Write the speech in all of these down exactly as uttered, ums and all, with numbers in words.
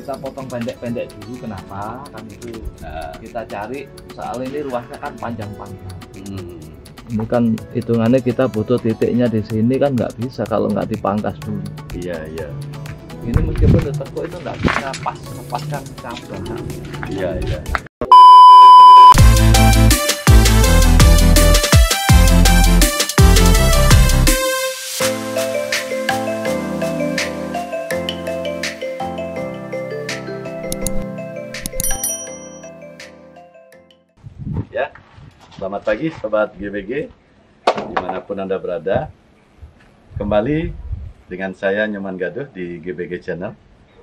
kita potong pendek-pendek dulu. Kenapa? Kan itu Nah, kita cari, soal ini ruasnya kan panjang-panjang. hmm. Ini kan hitungannya kita butuh titiknya di sini kan nggak bisa kalau nggak dipangkas dulu. Iya, iya. Ini meskipun tetap itu nggak bisa pas lepaskan cabang. Iya, iya. Ya, selamat pagi Sobat G B G, dimanapun Anda berada. Kembali dengan saya Nyoman Gaduh di G B G Channel.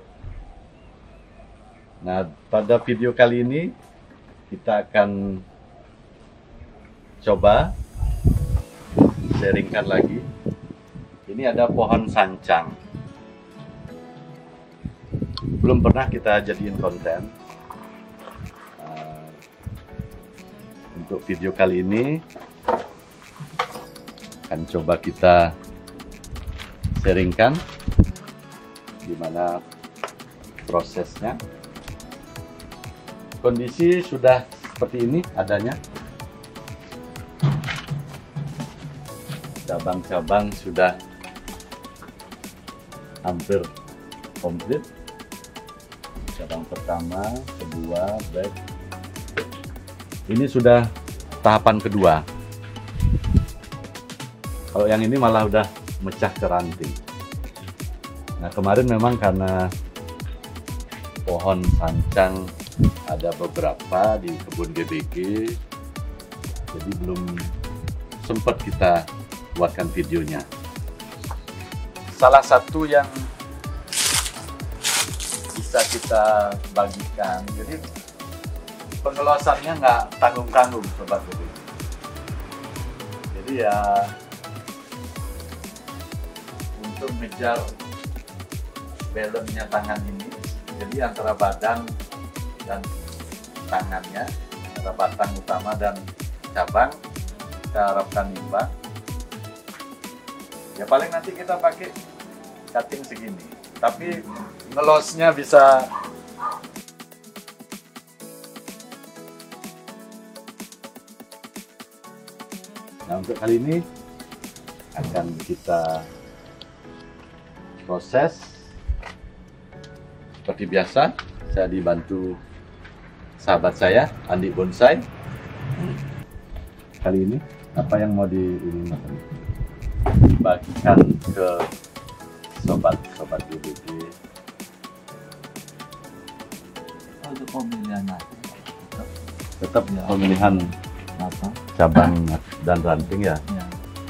Nah, pada video kali ini kita akan coba sharingkan lagi. Ini ada pohon sancang. Belum pernah kita jadiin konten. Untuk video kali ini akan coba kita sharingkan gimana prosesnya. Kondisi sudah seperti ini adanya. Cabang-cabang sudah hampir komplit. Cabang pertama, kedua, back. Ini sudah tahapan kedua. Kalau yang ini malah udah mecah ke ranting. Nah, kemarin memang karena pohon sancang ada beberapa di kebun G B G, jadi belum sempat kita buatkan videonya. Salah satu yang bisa kita bagikan, jadi pengelosannya nggak tanggung-tanggung Sobat G B G. Jadi ya untuk ngejar balance-nya tangan ini, jadi antara badan dan tangannya, antara batang utama dan cabang, kita harapkan imbang. Ya paling nanti kita pakai cutting segini, tapi ngelosnya bisa Nah, untuk kali ini akan kita proses seperti biasa. Saya dibantu sahabat saya, Andi Bonsai. Kali ini apa yang mau di ini dibagikan ke sobat-sobat G B G? Untuk pemilihan tetap, Tetap ya, pemilihan apa? cabang dan ranting ya. Ya.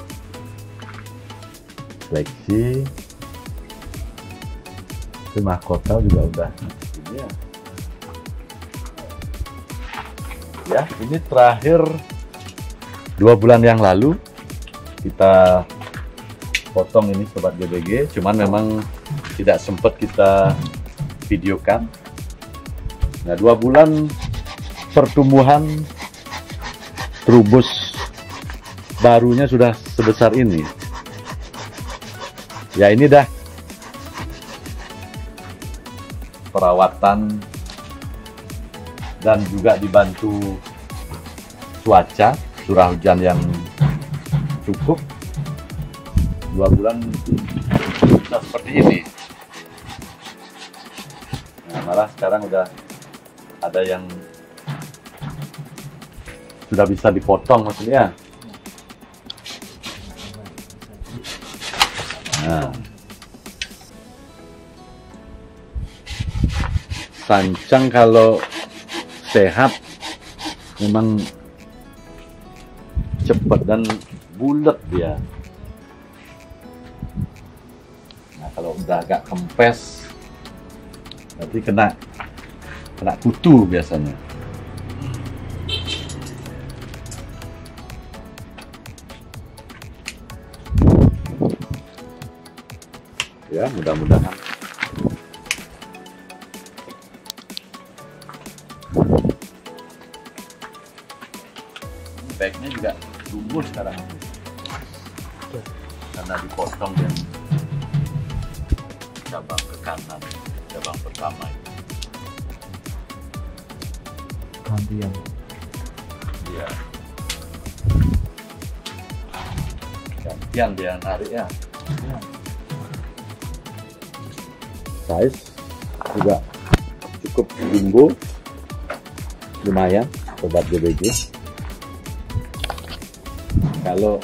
Seleksi. Itu mahkota juga udah. Ini ya. Ya, ini terakhir dua bulan yang lalu kita potong ini Sobat G B G. Cuman memang tidak sempat kita videokan. Nah, dua bulan pertumbuhan terubus barunya sudah sebesar ini. Ya ini dah perawatan dan juga dibantu cuaca, curah hujan yang cukup. Dua bulan sudah seperti ini. Nah, malah sekarang udah ada yang sudah bisa dipotong maksudnya. Nah, sancang kalau sehat memang cepat dan bulat dia. Nah, kalau udah agak kempes nanti kena kena kutu biasanya. Ya, mudah-mudahan backnya juga tumbuh sekarang karena dipotong yang cabang ke kanan, cabang pertama itu. gantian. Iya. Gantian dia nariknya. Ya. Size juga cukup jumbo, lumayan sobat G B G. Kalau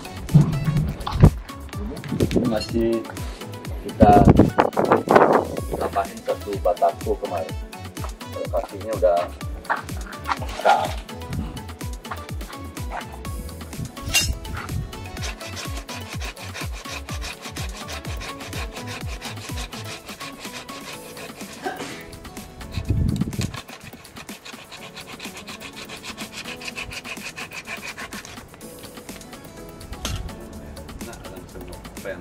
ini masih kita tambahin satu batako kemarin, kalau kakinya udah besar. Pen.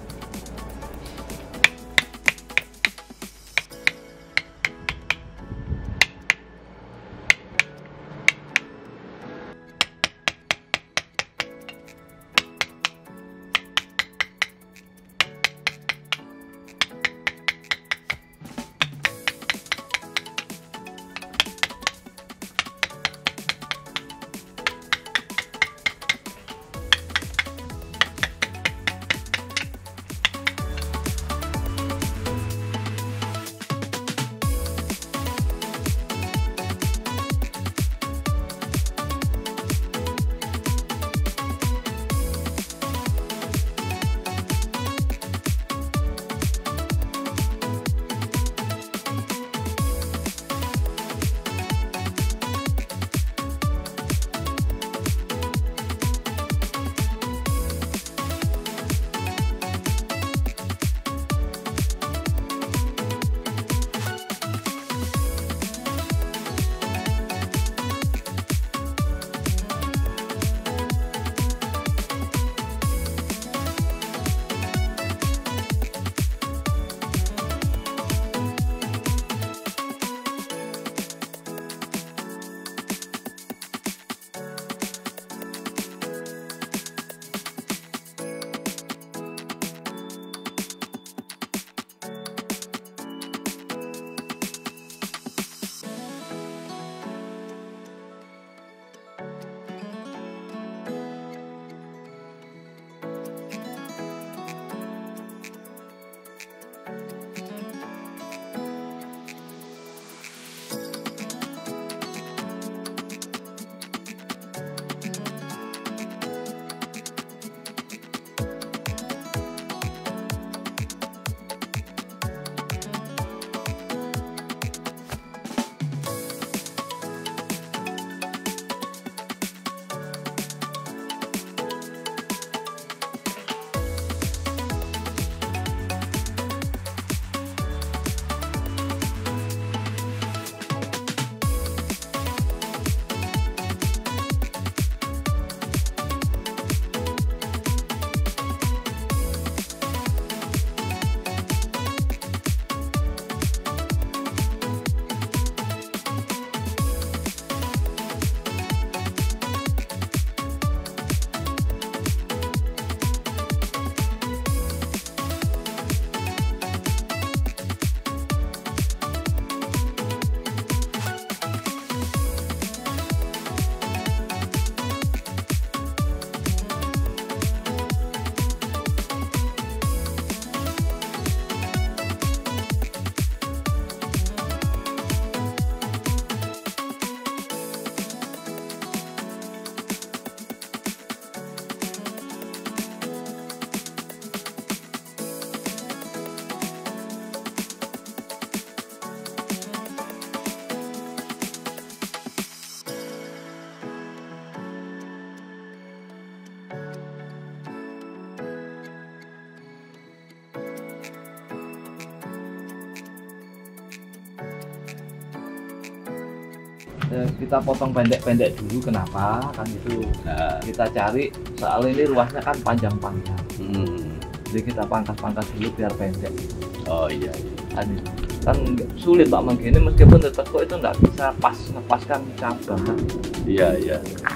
Ya, kita potong pendek-pendek dulu, kenapa kan itu Nah, kita cari soal ini ruasnya kan panjang-panjang, hmm. jadi kita pangkas-pangkas dulu biar pendek. Oh iya, iya. kan, kan sulit Pak Manggini, meskipun tetap kok itu nggak bisa pas ngepaskan cabang kan. Iya, iya.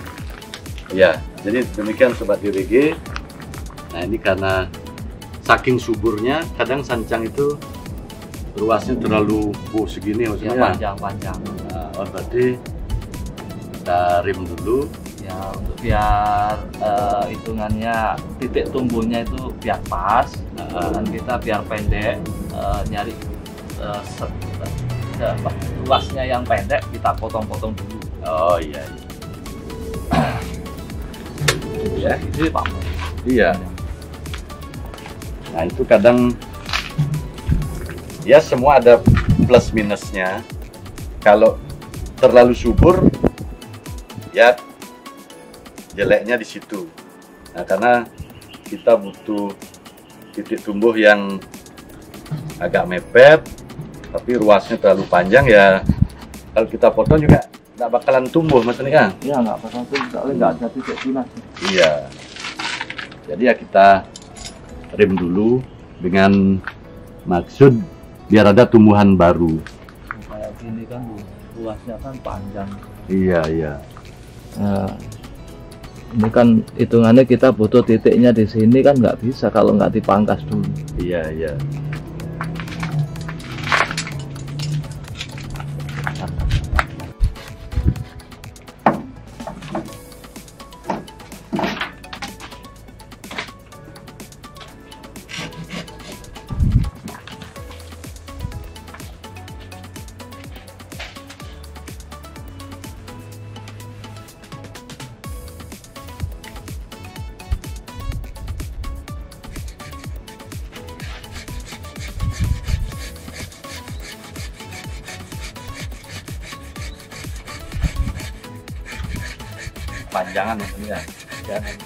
Ya, jadi demikian sobat G B G. Nah, ini karena saking suburnya, kadang sancang itu ruasnya terlalu oh segini Ya, maksudnya. panjang-panjang. Nah, oh, berarti kita rim dulu ya, untuk biar eh, hitungannya titik tumbuhnya itu biar pas, uh, dan kita biar pendek, eh, nyari eh, set, eh, apa, luasnya yang pendek kita potong-potong dulu. oh iya Ya gitu Pak. iya nah itu kadang ya semua ada plus minusnya. Kalau terlalu subur ya jeleknya di situ. Nah, karena kita butuh titik tumbuh yang agak mepet, tapi ruasnya terlalu panjang ya. Kalau kita potong juga nggak bakalan tumbuh, maksudnya. Ya nggak apa-apa tuh, soalnya nggak ada titik tunas. Iya. Jadi ya kita rim dulu dengan maksud biar ada tumbuhan baru. Kayak gini kan luasnya kan panjang. Iya iya. Nah, ini kan hitungannya kita butuh titiknya di sini kan nggak bisa kalau nggak dipangkas dulu. Iya iya. Panjangan maksudnya. Jangan.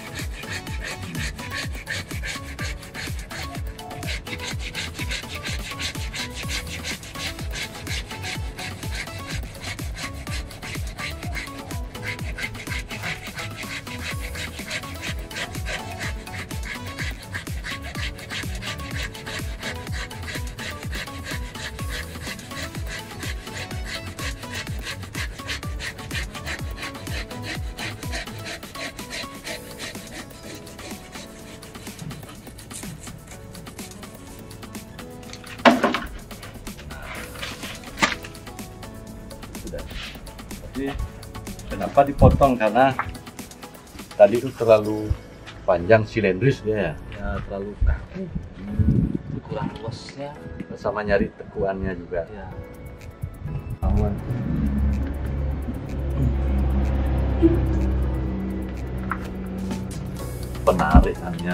Jadi kenapa dipotong? Karena tadi itu terlalu panjang silindris dia ya. Ya terlalu kaku, kurang luasnya. Sama nyari tekuannya juga. Ya. Awan. Penarikannya.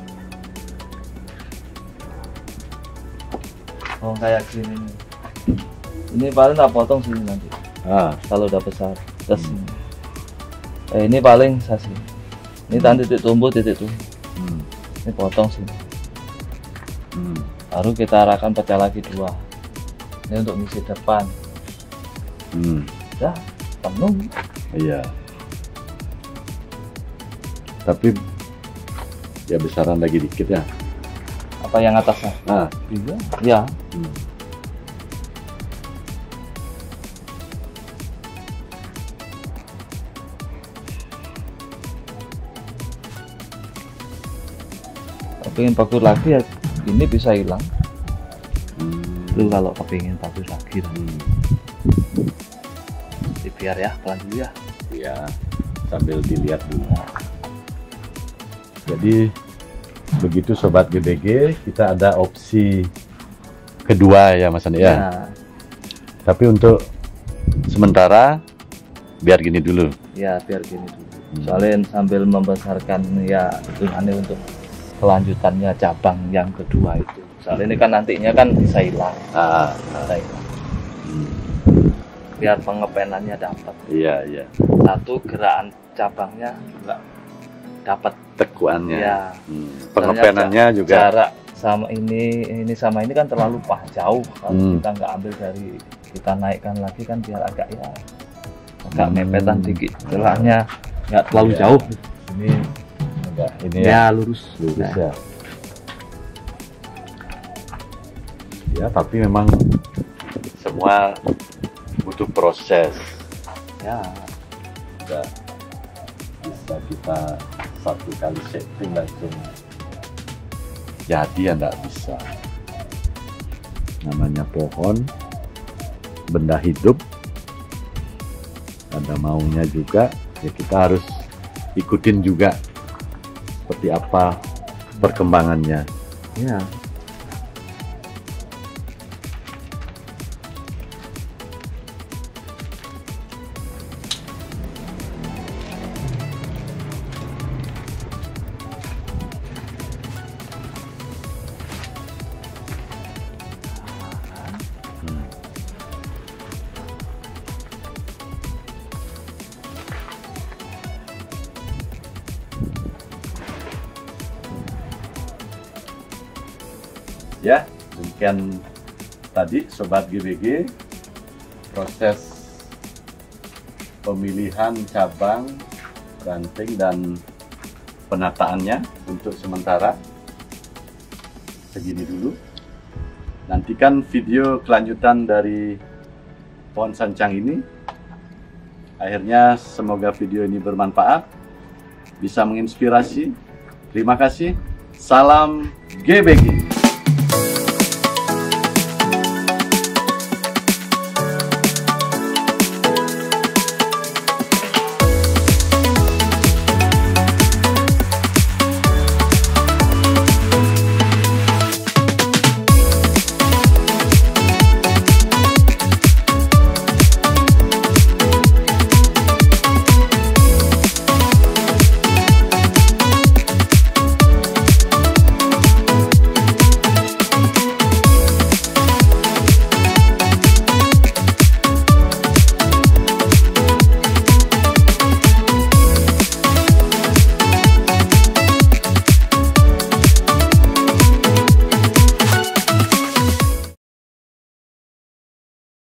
Oh kayak gini. Ini paling tak potong sini nanti. Ah, Kalau udah besar, terus hmm. eh, ini paling sasi. Ini tadi titik tumbuh, titik tumbuh. hmm. Ini potong sini. Hmm. Baru kita arahkan pecah lagi dua. Ini untuk ngisi depan. Hmm. Udah penuh. Iya. Tapi ya besaran lagi dikit ya. Apa yang atasnya? Ah. Iya. Ya. Hmm. Pengen bagus lagi ya, ini bisa hilang. Hmm. Lu kalau kepingin bagus lagi, Hmm. Jadi biar ya pelan dulu ya. Iya, sambil dilihat dulu. Jadi begitu sobat G B G, kita ada opsi kedua ya Mas Andi ya. Nah, Tapi untuk sementara biar gini dulu. ya biar gini dulu. Hmm. Soalnya sambil membesarkan ya hitungannya untuk kelanjutannya cabang yang kedua itu. Soalnya ini kan nantinya kan bisa hilang. Ah, Bisa hilang. hmm. Biar pengepenannya dapat. Iya iya. Satu gerakan cabangnya juga dapat. Tekuannya. Ya. Hmm. Pengepenannya juga. Jarak sama ini ini sama ini kan terlalu pas jauh. Kalau Hmm. kita nggak ambil dari kita naikkan lagi kan biar agak ya agak Hmm. mepetan dikit. Celahnya nggak terlalu Ya. jauh. Ini Enggak, ini ya, ya lurus. lurus Nah. ya. Ya tapi memang semua butuh proses. Ya. Enggak bisa kita satu kali setting langsung jadi ya enggak bisa. Namanya pohon, benda hidup, ada maunya juga, ya kita harus ikutin juga seperti apa perkembangannya. Ya. Ya, demikian tadi Sobat G B G, proses pemilihan cabang, ranting, dan penataannya untuk sementara segini dulu. Nantikan video kelanjutan dari pohon sancang ini. Akhirnya semoga video ini bermanfaat, bisa menginspirasi. Terima kasih. Salam G B G.